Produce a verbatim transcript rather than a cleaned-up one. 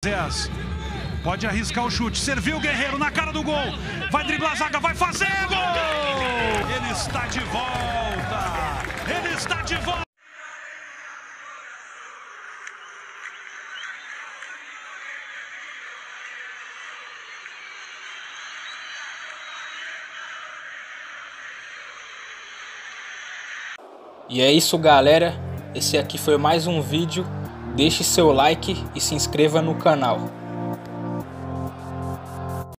Zés pode arriscar o chute, serviu o Guerreiro na cara do gol, vai driblar a zaga, vai fazer gol! Ele está de volta, ele está de volta! E é isso, galera, esse aqui foi mais um vídeo. Deixe seu like e se inscreva no canal.